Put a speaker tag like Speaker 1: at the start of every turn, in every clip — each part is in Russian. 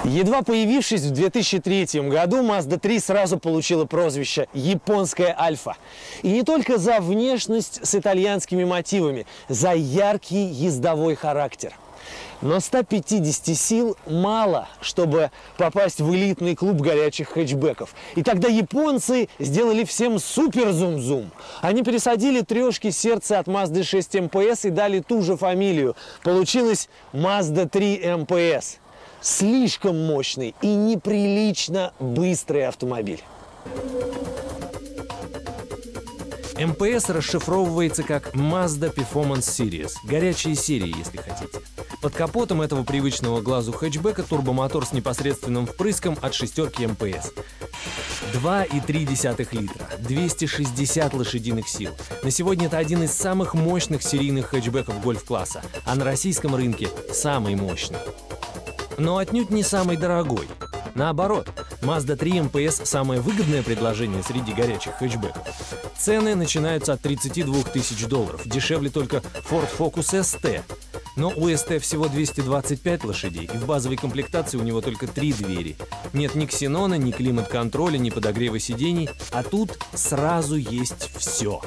Speaker 1: Едва появившись в 2003 году, Mazda 3 сразу получила прозвище «Японская Альфа». И не только за внешность с итальянскими мотивами, за яркий ездовой характер. Но 150 сил мало, чтобы попасть в элитный клуб горячих хэтчбеков. И тогда японцы сделали всем супер-зум-зум. Они пересадили трешки сердца от Mazda 6 МПС и дали ту же фамилию. Получилось Mazda 3 МПС. Слишком мощный и неприлично быстрый автомобиль.
Speaker 2: МПС расшифровывается как Mazda Performance Series, горячие серии, если хотите. Под капотом этого привычного глазу хэтчбека турбомотор с непосредственным впрыском от шестерки МПС. 2,3 литра, 260 лошадиных сил. На сегодня это один из самых мощных серийных хэтчбеков гольф-класса, а на российском рынке самый мощный. Но отнюдь не самый дорогой. Наоборот, Mazda 3 МПС – самое выгодное предложение среди горячих хэтчбеков. Цены начинаются от $32 тысяч, дешевле только Ford Focus ST. Но у ST всего 225 лошадей, и в базовой комплектации у него только 3 двери. Нет ни ксенона, ни климат-контроля, ни подогрева сидений, а тут сразу есть все.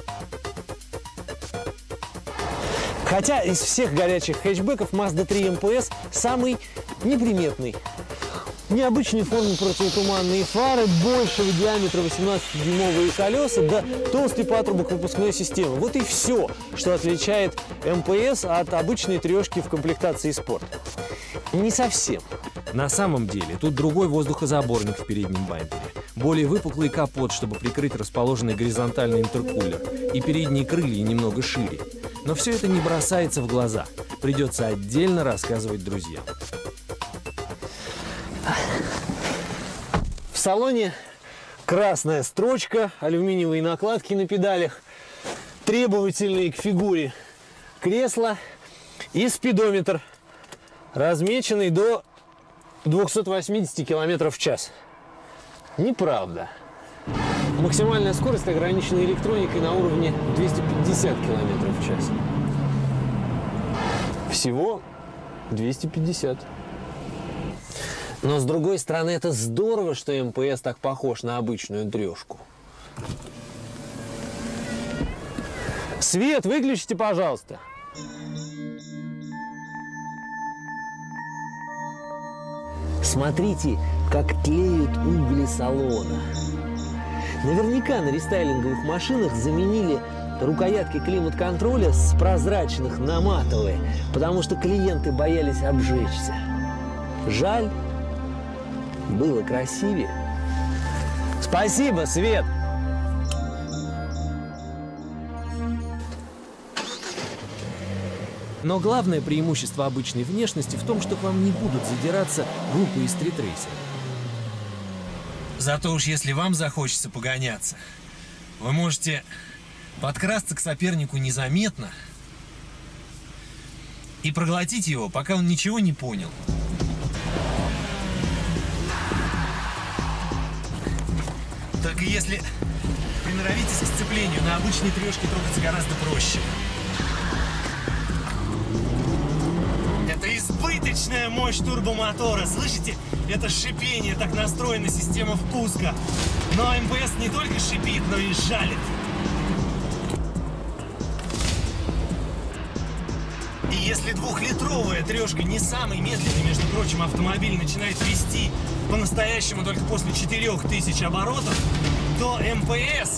Speaker 1: Хотя из всех горячих хэтчбеков Mazda 3 МПС самый неприметный. Необычной формы противотуманные фары, большего диаметра 18-дюймовые колеса, да толстый патрубок выпускной системы. Вот и все, что отличает МПС от обычной трешки в комплектации спорт. Не совсем.
Speaker 2: На самом деле, тут другой воздухозаборник в переднем бампере, более выпуклый капот, чтобы прикрыть расположенный горизонтальный интеркулер, и передние крылья немного шире. Но все это не бросается в глаза. Придется отдельно рассказывать друзьям.
Speaker 1: В салоне красная строчка, алюминиевые накладки на педалях, требовательные к фигуре кресла и спидометр, размеченный до 280 км в час. Неправда. Максимальная скорость ограничена электроникой на уровне 250 км в час. Всего 250. Но, с другой стороны, это здорово, что МПС так похож на обычную трешку. Свет выключите, пожалуйста. Смотрите, как тлеют угли салона. Наверняка на рестайлинговых машинах заменили рукоятки климат-контроля с прозрачных на матовые, потому что клиенты боялись обжечься. Жаль. Было красивее. Спасибо, Свет!
Speaker 2: Но главное преимущество обычной внешности в том, что к вам не будут задираться глупые стритрейсеры. Зато уж если вам захочется погоняться, вы можете подкрасться к сопернику незаметно и проглотить его, пока он ничего не понял. Только если приноровитесь к сцеплению, на обычной трешке трогаться гораздо проще. Это избыточная мощь турбомотора. Слышите? Это шипение, так настроена система впуска. Но МПС не только шипит, но и жалит. И если двухлитровая трешка не самый медленный, между прочим, автомобиль начинает вести по-настоящему только после 4000 оборотов, то МПС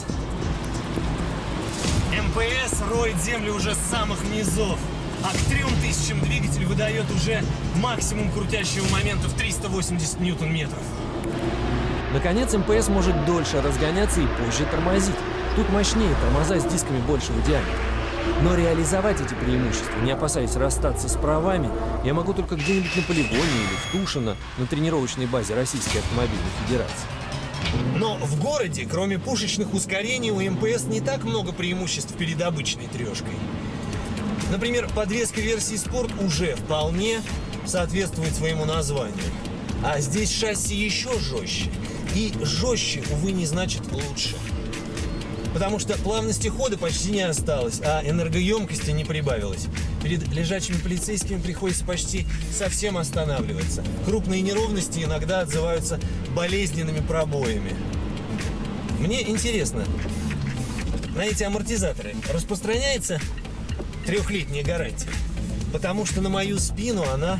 Speaker 2: роет землю уже с самых низов. А к 3000 двигатель выдает уже максимум крутящего момента в 380 ньютон-метров. Наконец, МПС может дольше разгоняться и позже тормозить. Тут мощнее тормоза с дисками большего диаметра. Но реализовать эти преимущества, не опасаясь расстаться с правами, я могу только где-нибудь на полигоне или в Тушино, на тренировочной базе Российской автомобильной федерации. Но в городе, кроме пушечных ускорений, у МПС не так много преимуществ перед обычной трешкой. Например, подвеска версии спорт уже вполне соответствует своему названию. А здесь шасси еще жестче. И жестче, увы, не значит лучше. Потому что плавности хода почти не осталось, а энергоемкости не прибавилось. Перед лежачими полицейскими приходится почти совсем останавливаться. Крупные неровности иногда отзываются болезненными пробоями. Мне интересно, на эти амортизаторы распространяется 3-летняя гарантия? Потому что на мою спину она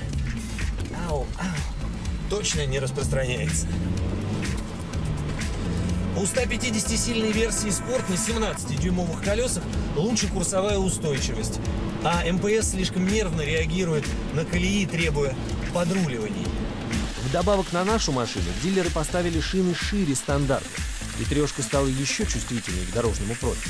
Speaker 2: точно не распространяется. У 150-сильной версии Sport на 17-дюймовых колесах лучше курсовая устойчивость, а МПС слишком нервно реагирует на колеи, требуя подруливаний.
Speaker 1: Вдобавок на нашу машину дилеры поставили шины шире стандарта, и трешка стала еще чувствительнее к дорожному профилю.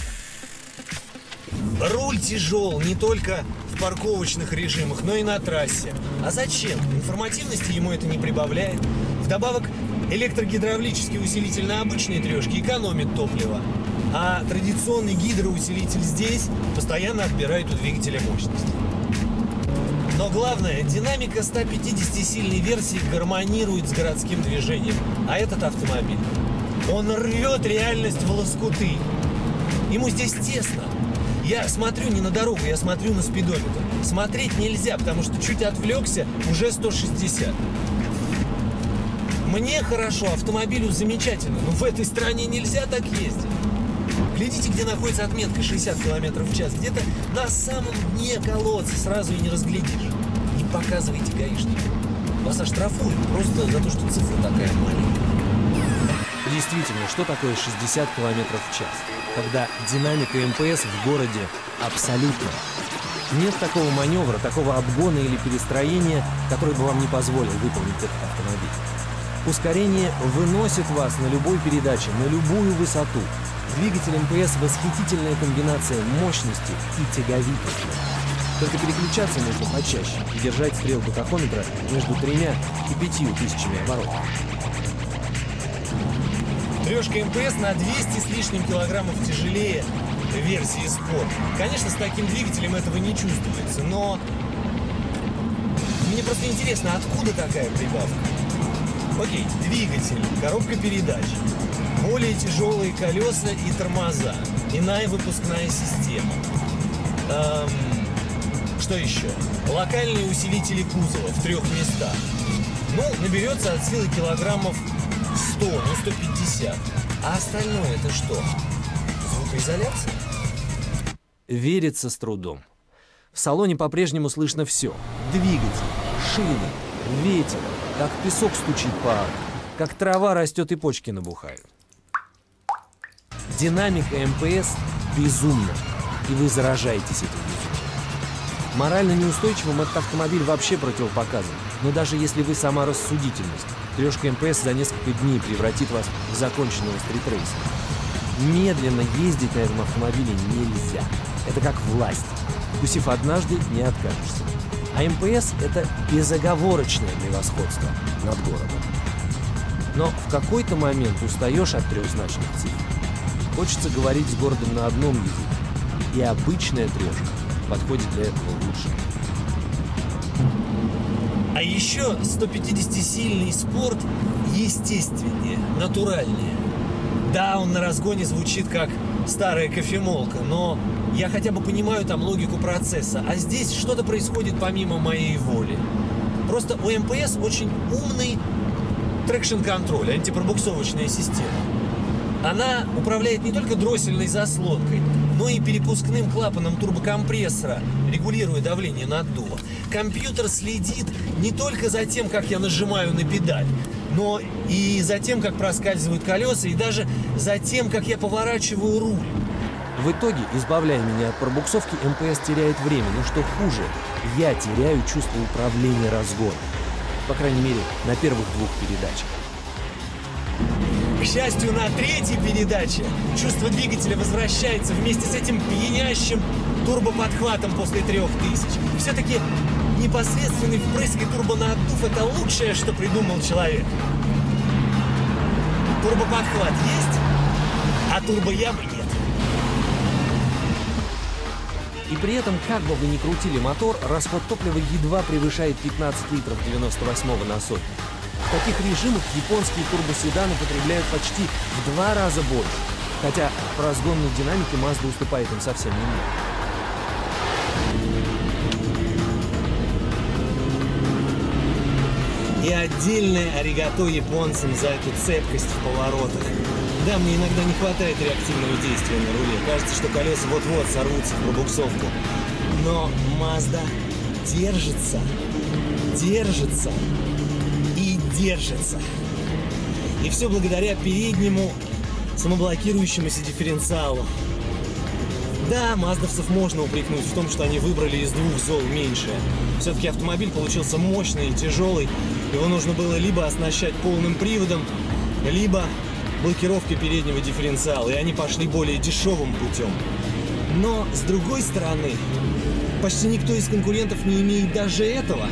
Speaker 2: Руль тяжел не только в парковочных режимах, но и на трассе. А зачем? Информативности ему это не прибавляет. Вдобавок, электрогидравлический усилитель на обычной трешке экономит топливо, а традиционный гидроусилитель здесь постоянно отбирает у двигателя мощность. Но главное, динамика 150-сильной версии гармонирует с городским движением, а этот автомобиль, он рвет реальность в лоскуты. Ему здесь тесно. Я смотрю не на дорогу, я смотрю на спидометр. Смотреть нельзя, потому что чуть отвлекся, уже 160. Мне хорошо, автомобилю замечательно, но в этой стране нельзя так ездить. Глядите, где находится отметка 60 км в час. Где-то на самом дне колодца, сразу и не разглядишь. Не показывайте гаишнику. Вас оштрафуют просто за то, что цифра такая маленькая.
Speaker 1: Действительно, что такое 60 км в час, когда динамика МПС в городе абсолютно? Нет такого маневра, такого обгона или перестроения, который бы вам не позволил выполнить этот автомобиль. Ускорение выносит вас на любой передаче, на любую высоту. Двигатель МПС – восхитительная комбинация мощности и тяговитости. Только переключаться нужно почаще и держать стрелку тахометра между 3 и 5 тысячами оборотов.
Speaker 2: Трешка МПС на 200 с лишним килограммов тяжелее версии Sport. Конечно, с таким двигателем этого не чувствуется, но мне просто интересно, откуда такая прибавка? Окей, двигатель, коробка передач, более тяжелые колеса и тормоза, иная выпускная система. Что еще? Локальные усилители кузова в 3 местах. Ну, наберется от силы килограммов 100, 150. А остальное это что? Звукоизоляция?
Speaker 1: Верится с трудом. В салоне по-прежнему слышно все. Двигатель, шины, ветер, как песок стучит по арке, как трава растет и почки набухают. Динамика МПС безумна, и вы заражаетесь этим безумием. Морально неустойчивым этот автомобиль вообще противопоказан. Но даже если вы сама рассудительность, трешка МПС за несколько дней превратит вас в законченного стритрейсера. Медленно ездить на этом автомобиле нельзя. Это как власть. Вкусив однажды, не откажешься. А МПС – это безоговорочное превосходство над городом. Но в какой-то момент устаешь от трехзначных цифр. Хочется говорить с городом на одном языке. И обычная трешка подходит для этого лучше.
Speaker 2: А еще 150-сильный Sport естественнее, натуральнее. Да, он на разгоне звучит как старая кофемолка, но я хотя бы понимаю там логику процесса. А здесь что-то происходит помимо моей воли. Просто у МПС очень умный трекшн-контроль, антипробуксовочная система. Она управляет не только дроссельной заслонкой, но и перепускным клапаном турбокомпрессора, регулируя давление наддува. Компьютер следит не только за тем, как я нажимаю на педаль, но и за тем, как проскальзывают колеса, и даже за тем, как я поворачиваю руль.
Speaker 1: В итоге, избавляя меня от пробуксовки, МПС теряет время. Но что хуже, я теряю чувство управления разгоном. По крайней мере, на первых 2 передачах.
Speaker 2: К счастью, на 3-й передаче чувство двигателя возвращается вместе с этим пьянящим турбоподхватом после 3000. Все-таки непосредственный впрыск и турбонаддув – это лучшее, что придумал человек. Турбоподхват есть, а турбоямы нет.
Speaker 1: И при этом, как бы вы ни крутили мотор, расход топлива едва превышает 15 литров 98-го на сотню. В таких режимах японские турбоседаны потребляют почти в 2 раза больше, хотя по разгонной динамике Mazda уступает им совсем немного. И отдельное аригато японцам за эту цепкость в поворотах. Да, мне иногда не хватает реактивного действия на руле. Кажется, что колеса вот-вот сорвутся в пробуксовку. Но Mazda держится, держится и держится. И все благодаря переднему самоблокирующемуся дифференциалу. Да, маздовцев можно упрекнуть в том, что они выбрали из двух зол меньшее. Все-таки автомобиль получился мощный и тяжелый. Его нужно было либо оснащать полным приводом, либо блокировкой переднего дифференциала. И они пошли более дешевым путем. Но, с другой стороны, почти никто из конкурентов не имеет даже этого.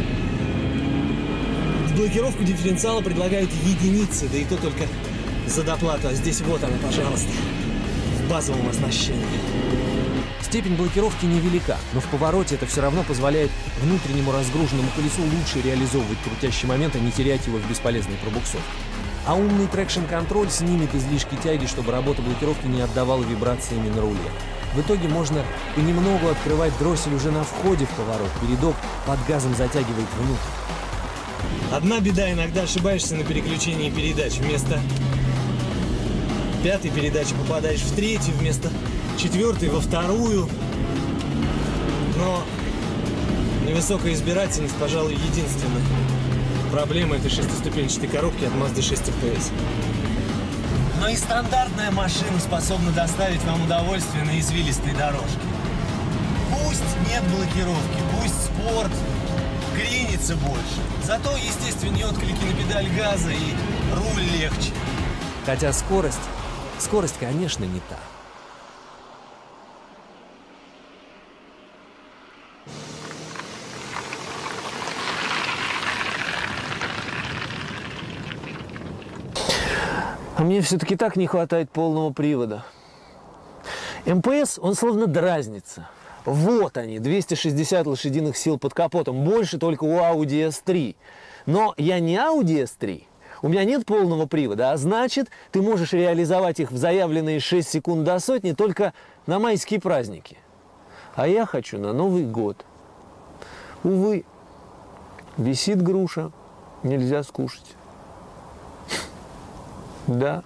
Speaker 1: Блокировку дифференциала предлагают единицы, да и то только за доплату. А здесь вот она, пожалуйста, в базовом оснащении.
Speaker 2: Степень блокировки невелика, но в повороте это все равно позволяет внутреннему разгруженному колесу лучше реализовывать крутящий момент, а не терять его в бесполезной пробуксовке. А умный трекшн-контроль снимет излишки тяги, чтобы работа блокировки не отдавала вибрациями на руле. В итоге можно понемногу открывать дроссель уже на входе в поворот. Передок под газом затягивает внутрь.
Speaker 1: Одна беда, иногда ошибаешься на переключении передач. Вместо пятой передачи попадаешь в третью, вместо четвертой во вторую. Но невысокая избирательность, пожалуй, единственная проблема этой шестиступенчатой коробки от Mazda 6 FPS. Но и стандартная машина способна доставить вам удовольствие на извилистой дорожке. Пусть нет блокировки, пусть спорт кренится больше. Зато, естественно, отклики на педаль газа и руль легче.
Speaker 2: Хотя скорость, конечно, не та.
Speaker 1: А мне все-таки так не хватает полного привода. МПС, он словно дразнится. Вот они, 260 лошадиных сил под капотом. Больше только у Audi S3. Но я не Audi S3. У меня нет полного привода. А значит, ты можешь реализовать их в заявленные 6 секунд до сотни только на майские праздники. А я хочу на Новый год. Увы, висит груша, нельзя скушать. Да.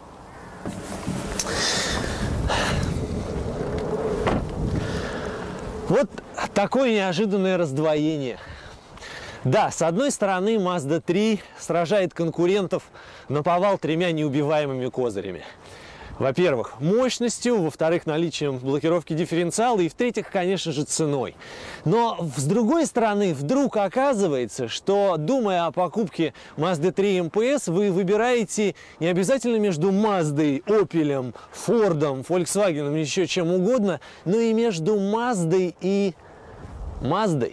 Speaker 1: Вот такое неожиданное раздвоение. Да, с одной стороны, Mazda 3 сражает конкурентов наповал тремя неубиваемыми козырями. Во-первых, мощностью, во-вторых, наличием блокировки дифференциала и, в-третьих, конечно же, ценой. Но, с другой стороны, вдруг оказывается, что, думая о покупке Mazda 3 МПС, вы выбираете не обязательно между Маздой, Opel, Ford, Volkswagen, еще чем угодно, но и между Маздой и Маздой.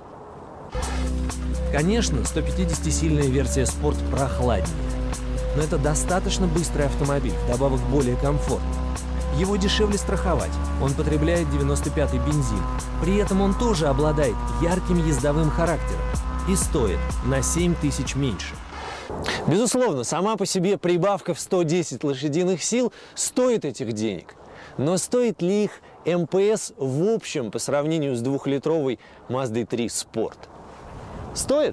Speaker 2: Конечно, 150-сильная версия Sport прохладнее. Но это достаточно быстрый автомобиль, вдобавок более комфортный. Его дешевле страховать, он потребляет 95-й бензин. При этом он тоже обладает ярким ездовым характером и стоит на 7 тысяч меньше.
Speaker 1: Безусловно, сама по себе прибавка в 110 лошадиных сил стоит этих денег. Но стоит ли их МПС в общем по сравнению с 2-литровой Mazda 3 Sport? Стоит?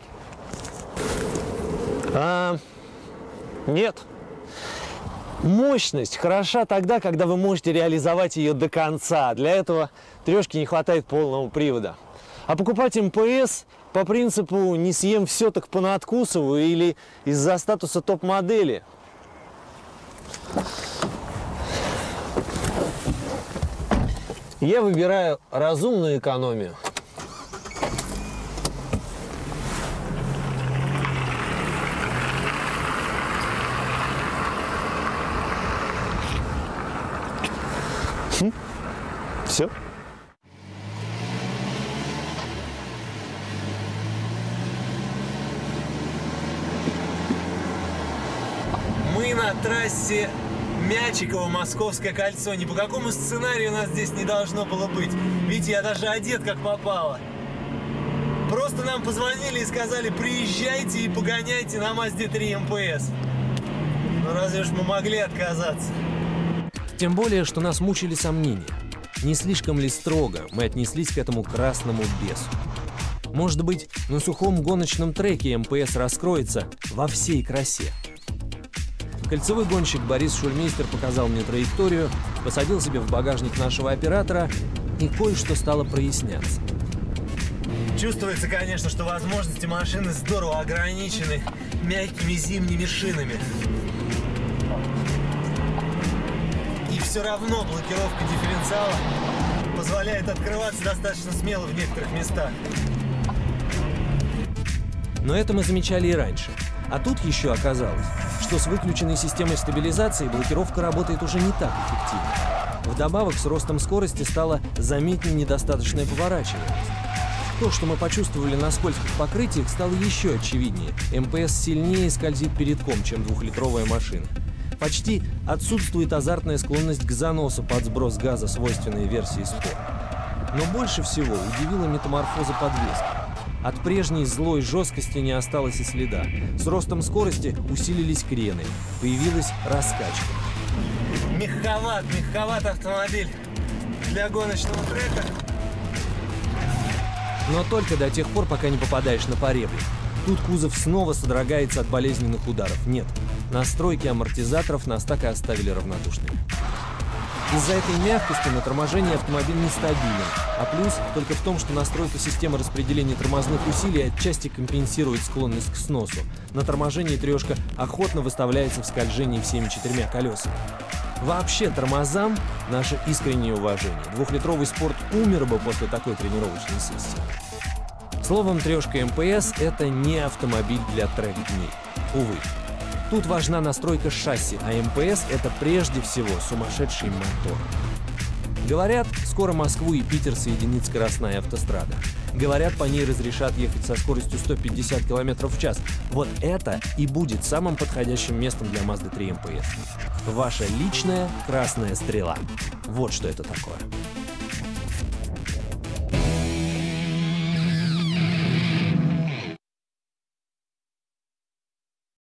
Speaker 1: Нет. Мощность хороша тогда, когда вы можете реализовать ее до конца. Для этого трешки не хватает полного привода. А покупать МПС по принципу «не съем все, так понадкусываю» или из-за статуса топ-модели. Я выбираю разумную экономию. Все. Мы на трассе Мячиково-Московское кольцо. Ни по какому сценарию у нас здесь не должно было быть. Видите, я даже одет как попало. Просто нам позвонили и сказали: приезжайте и погоняйте на Mazda 3 МПС. Ну разве ж мы могли отказаться?
Speaker 2: Тем более, что нас мучили сомнения. Не слишком ли строго мы отнеслись к этому красному бесу? Может быть, на сухом гоночном треке МПС раскроется во всей красе. Кольцевой гонщик Борис Шульмейстер показал мне траекторию, посадил себе в багажник нашего оператора, и кое-что стало проясняться.
Speaker 1: Чувствуется, конечно, что возможности машины здорово ограничены мягкими зимними шинами. И все равно блокировка дифференциала позволяет открываться достаточно смело в некоторых местах.
Speaker 2: Но это мы замечали и раньше. А тут еще оказалось, что с выключенной системой стабилизации блокировка работает уже не так эффективно. Вдобавок, с ростом скорости стала заметнее недостаточная поворачиваемость. То, что мы почувствовали на скользких покрытиях, стало еще очевиднее. МПС сильнее скользит передком, чем двухлитровая машина. Почти отсутствует азартная склонность к заносу под сброс газа, свойственной версии Sport. Но больше всего удивила метаморфоза подвески. От прежней злой жесткости не осталось и следа. С ростом скорости усилились крены, появилась раскачка.
Speaker 1: Мягковат автомобиль для гоночного трека.
Speaker 2: Но только до тех пор, пока не попадаешь на поребрик. Тут кузов снова содрогается от болезненных ударов. Нет, настройки амортизаторов нас так и оставили равнодушными. Из-за этой мягкости на торможении автомобиль нестабилен, а плюс только в том, что настройка системы распределения тормозных усилий отчасти компенсирует склонность к сносу. На торможении трешка охотно выставляется в скольжении всеми 4 колесами. Вообще, тормозам наше искреннее уважение. Двухлитровый Sport умер бы после такой тренировочной сессии. Словом, трешка МПС – это не автомобиль для трек-дней. Увы. Тут важна настройка шасси, а МПС – это прежде всего сумасшедший мотор. Говорят, скоро Москву и Питер соединит скоростная автострада. Говорят, по ней разрешат ехать со скоростью 150 км в час. Вот это и будет самым подходящим местом для Mazda 3 МПС. Ваша личная красная стрела. Вот что это такое.